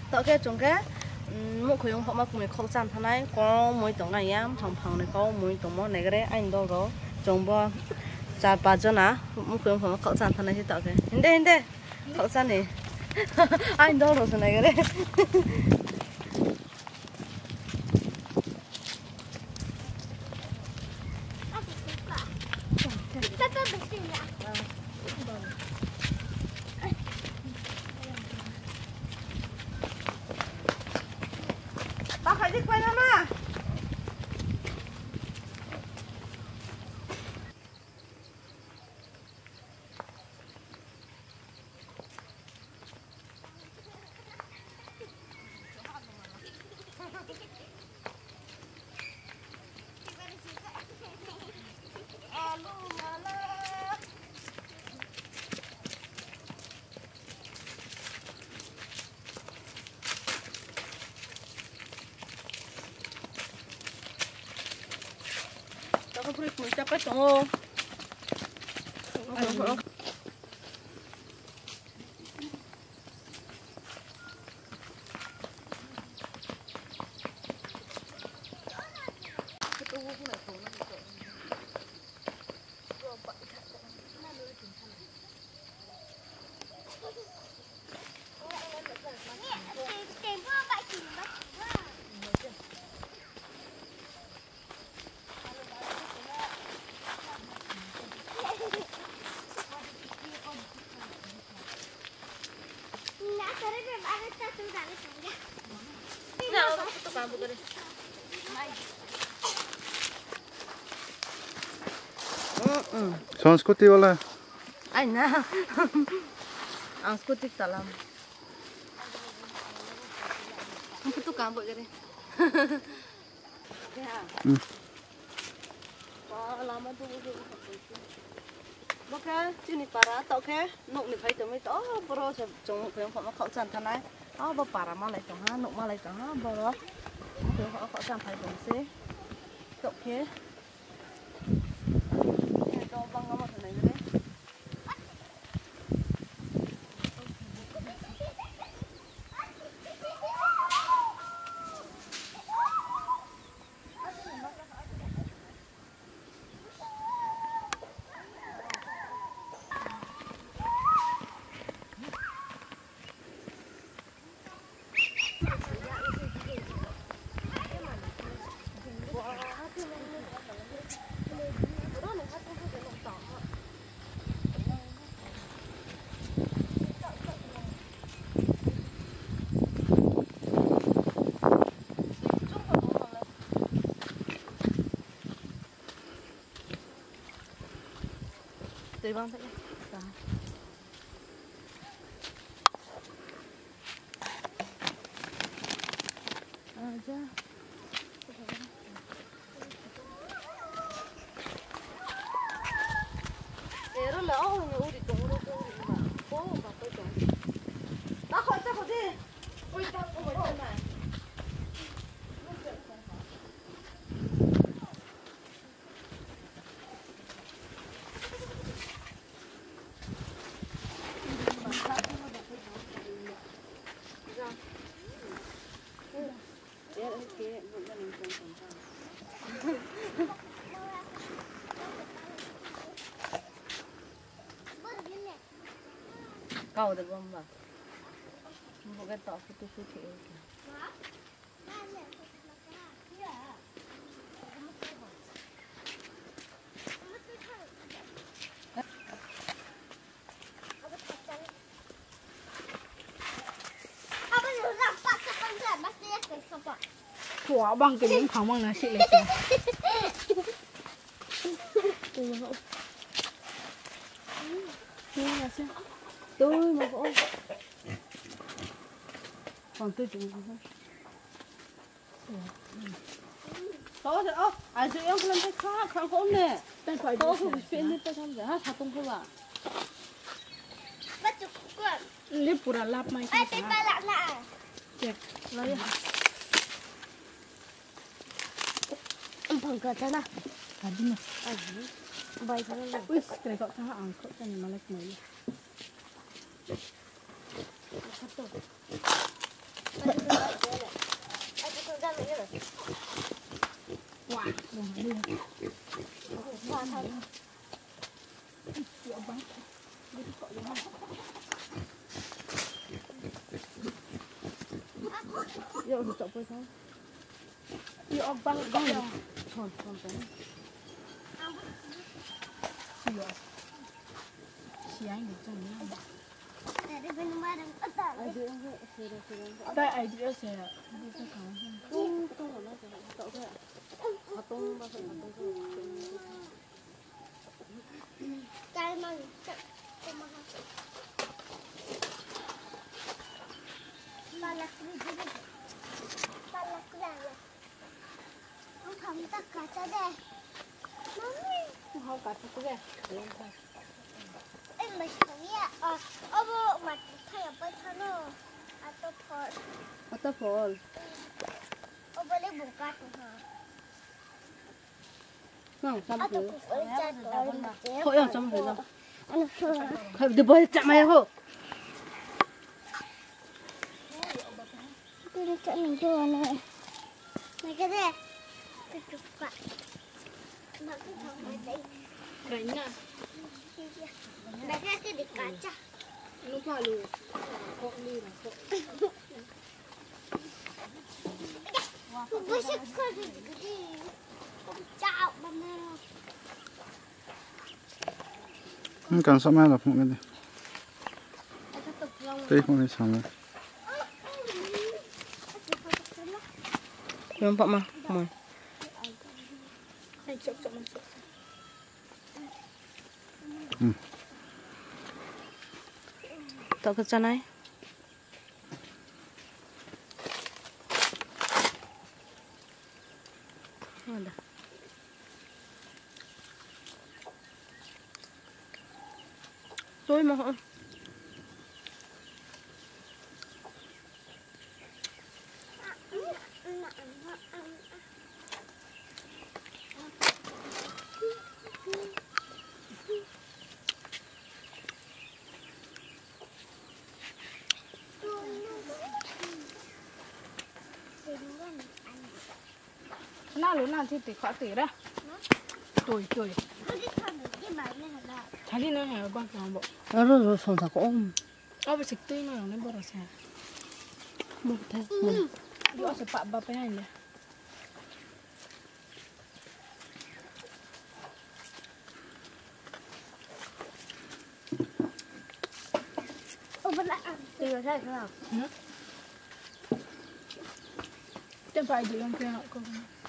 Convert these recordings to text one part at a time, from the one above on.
tao cái chúng cái một khối họ mà cùng khâu san thằng này có mỗi tổng này em phòng này có mỗi tổng món này cái đấy anh đâu có trồng bò chả bà cho nè một khối họ mà khâu san thằng này thì tao cái hình đây khâu san này anh đâu rồi này cái đấy tao phải đi quay nó mà tao không biết mình chắc cái chỗ संस्कृति वाला anh na ang skutik talam ang puto kambo gani ya lama tu baka chini para tao ke nụ ni phải tao mới to bro sẽ trồng cái họ khẩu sản thằng này ba para mà lại trồng ha nụ mà lại trồng ha bro cái họ khẩu sản phải trồng xí cậu kia trồng băng nó mà thằng này đấy Tùy băng vậy. Aja. Ero lỡ như uống thì cũng đâu có mà cố mà tôi chọn. Đã khỏi đi. Ôi tao không phải chân này. Cầu được không bà? Một cái tỏ của tôi thị. Của bằng cái miếng phẳng bằng là chị lấy tiền. Tôi mà vỗ. Còn tôi chúng không. Có rồi ơ, ai chơi em làm cái khác không có nè. Có không phiền đi tôi không dễ hát tung không ạ. Bắt chụp quần. Liếp pura lap mai. Ai tay ba lạ nè. Check. Lấy Bằng cờ cho nào. Tadi mah. Bay sana lang. Wis, kaya kok tahu angkot kan malak mo. quả đừng đi Dạo bắn đi cọ giống Dạo thì chọc với sao dạo bắn có Thòn thòn cái dạo xí anh được chẳng nhau ai đưa không vậy đây ai đi sẽ đi cái thằng tung tung của nó sẽ cậu thôi à tung bao giờ tung cái mà balak ông không tất cả cho đây mami không cả cái gì em mà thấy à ông mà thấy ở bên thằng nó à tôi thôi waterfall ông bên đây bùng cát hả không sao à tôi được cũng phải chạy rồi thôi ở trong rồi anh thôi được bơi chạm mày không tôi đi chạy mình cho này này cái gì tôi chụp lại mà cái thằng này đây cái nè này cái đi cá cha nó phải luôn không đi là không biết sẽ có gì không chào mà Kan sama lah pun kan. Tapi pun ni sama. Yang pak mah mày anh chụp mình chụp tao cái chân này ada tôi mà họ nào lúc nào thì tỉ khó tỉ đó tuổi chả đi nữa hả bác nào bộ rồi phòng thảo cũng ở bên tươi nó nó bớt rồi sao một thế đi ở sẽ phạm bà bé này nè ông vẫn lại ăn đi vào đây không trên phải gì không kia họ không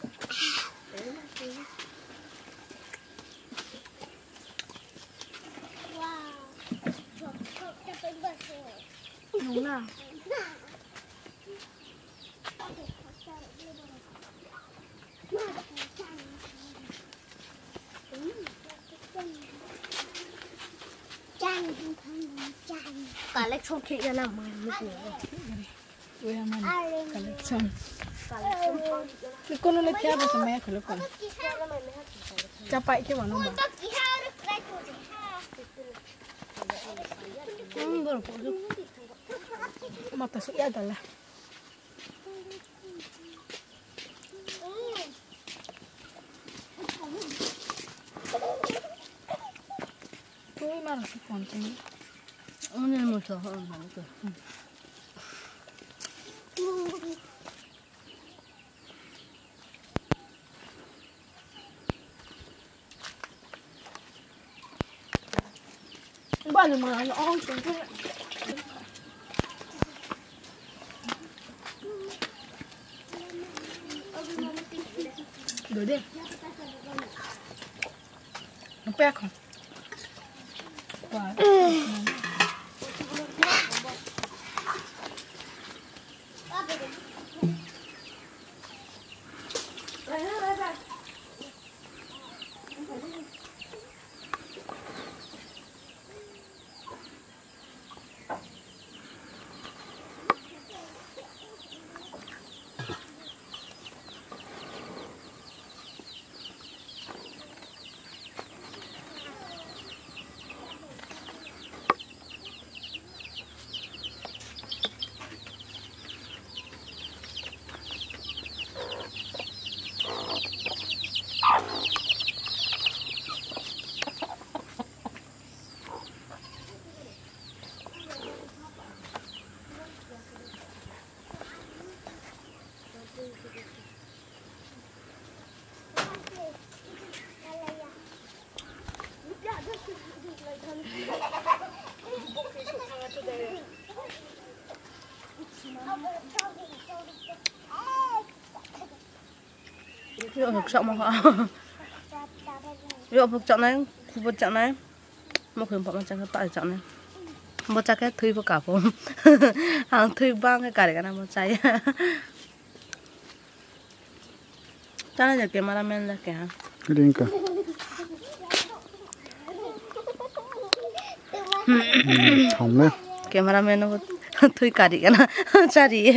wow cho bên bờ sông đúng nào cả lệch không thị ra làm mày mới ui em ăn cả lịch xong cả lệch không cái con nó lấy theo vào xem mẹ khởi lúc còn chả phải cái bọn nó mà baru kok mà ta sẽ ada lah tôi mà sẽ còn cái o늘 một số hơn mà được bao giờ mà nó on xuống cái đuổi đi nó bé không wow Rượu hộp chọn mà họ rượu hộp chọn này khu vực chọn này một khuyến bọn chắc tại chọn này một chắc cái thui vào cả phố hàng thui băng cái cả để cái nào một cháy cho nên là cái mà làm là cái cái đinh cả hỏng đấy cái mà làm nó thui cả đi cái nào cha đi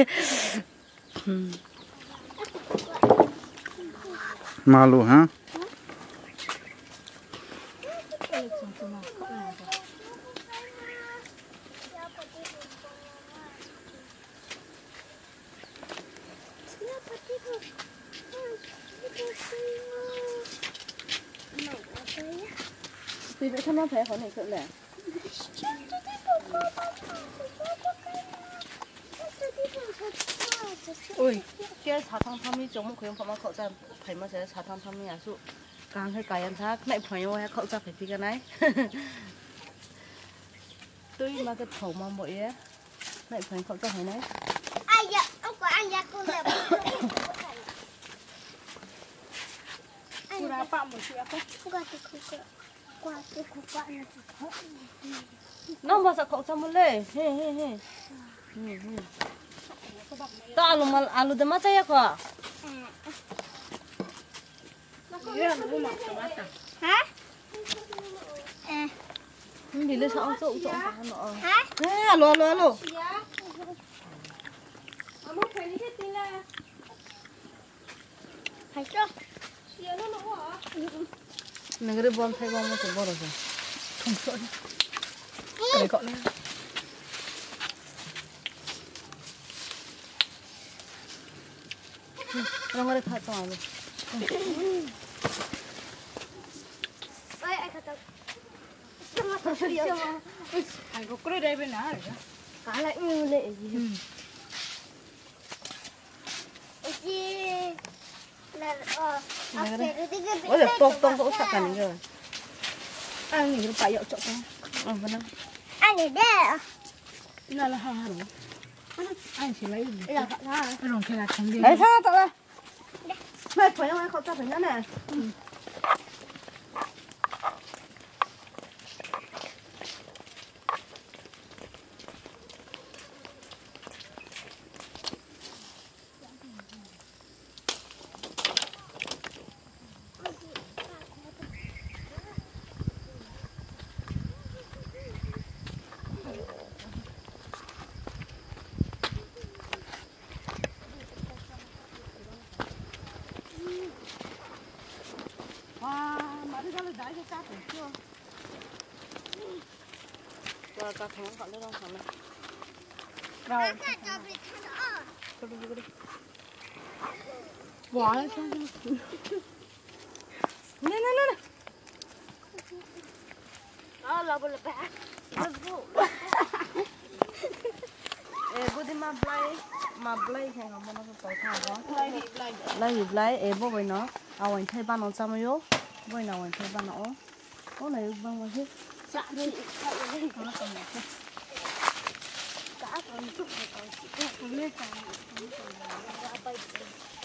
malu ha thì vậy thôi nó phải khỏi này sợ lẻ ui cái茶汤汤米种我可以放到口罩配嘛些茶汤汤米啊数刚去改人他那朋友还口罩配皮个呢对mà cái thầu mà mọi ấy lại phải khẩu trang này ai dạ ông có anh dạ con là Cô ra bạm một chuyện không? qua cái này nó mà sao khẩu trang một lệ he he he ta alu de mata ya kwa hả đi lên sao chỗ chỗ nó hả alo phải chưa này cái bom thay bom nó phải bom rồi không sợ cái cọ này nó có thể thay toàn luôn ơi anh thật Anh có cái đây bên nào rồi? cả lại như lệ gì gì là ôi giời tông cũng sạc cả những rồi Anh nghĩ phải dạo chỗ không? vâng anh để đây Nó là hàng hẳn. Anh chỉ lấy gì? là họ Cái đồng kia là không đi. đấy sao tao đây mày phải không khẩu trang phải nhá này và cả thằng nó còn đâu thằng này Rồi. Bỏ lên xong. nè là bữa bả bữa đi mà play hay không nó có thằng đó lấy bố với nó anh thấy ban nó chăm yếu với nào anh thấy ban nó ô này bằng mà hết dạ đi Cả còn chút rồi còn lên cả.